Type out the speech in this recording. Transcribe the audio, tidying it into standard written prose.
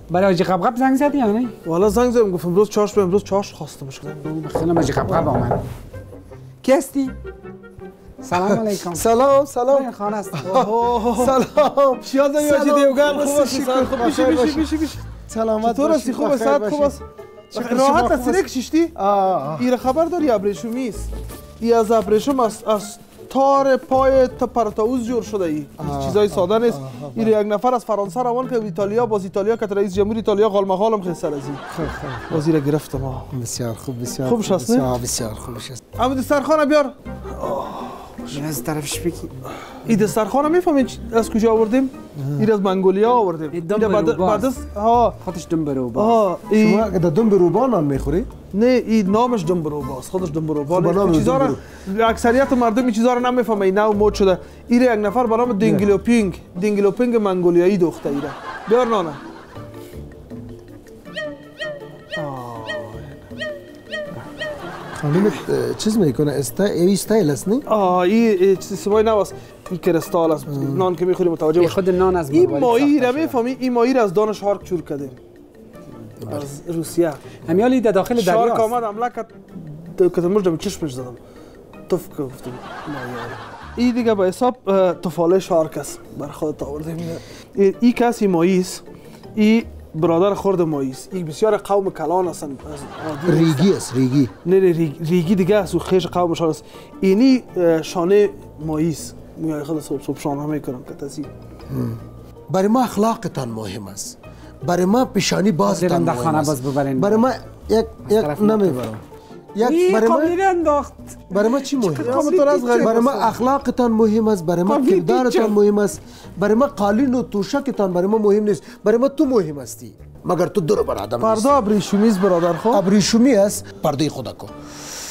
برای حاجی قبقب زنگ زدی یا نه؟ والا زنگ زدم گفتم امروز چاش به امروز چاش خواسته مشکل. خیلی حاجی قبقب آمد. کی هستی؟ سلام علیکم. سلام سلام. خانه است. سلام. شیاز حاجی دیوگان خوب هستی؟ خوب بیشی. سلامت تو راستی خوبه صحت خوب است؟ راحت هستی نکشیشتی؟ این خبر داری ابریشمی است. ای از ابریشم از تار پای تا پرتاوز جور شده ای. چیزای ساده نیست. این یک نفر از فرانسه روان که ایتالیا باز ایتالیا که رئیس جمهور ایتالیا غالمغالم خیلی سر از این. وزیر گرفتم. بسیار خوب بسیار خوبش هست نه؟ بسیار خوبش است. اما دسترخوان بیار. از طرفش بگی. این دسترخوان میفهمید از کجا آوردیم؟ این از منگولیا آوردیم. بعد از خودش دنبروباست. شما اگه دنبروبا نان میخوری؟ نه این نامش دنبروباست. خودش دنبروبا. چیزا را اکثریت مردم این چیزا را نمیفهمه. این نو مود شده. این یک نفر به نام دینگلوپینگ منگولیایی دوخته ایره. بیار نانه. خانم چیز میکنه استایل است نه؟ این چیزی نواست. این کرستال است. نان که میخوریم متوجه باش. خود نان از این ماهی را میفهمی؟ این ماهی را از دانش هارک چور کردیم. از روسیه. همیالی در داخل دریا است. شارک آمد حمله کرد. کتمش دم چشمش زدم. توف گفتم. این دیگه به حساب توفاله شارک است. بر خودت آوردیم. این کسی ماهی است. این برادر خورد ماهی است. این بسیار قوم کلان هستند. ریگی است ریگی. نه ریگی دیگه است و خیش قومشان است. اینی شانه ماهی است. میای خود صبح شانه میکنم که تسی. برای ما اخلاقتان مهم است. برای ما پیشانی بازتان مهم است. برای ما یک نمیبرم. برای ما چی مهم است؟ برای ما اخلاقتان مهم است. برای ما کردارتان مهم است. برای ما قالین و توشکتان برای ما مهم نیست. برای ما تو مهم هستی. مگر تو دور بر آدم نیستی. پرده ابریشمی است برادر خو. ابریشمی است. پرده خدا کو.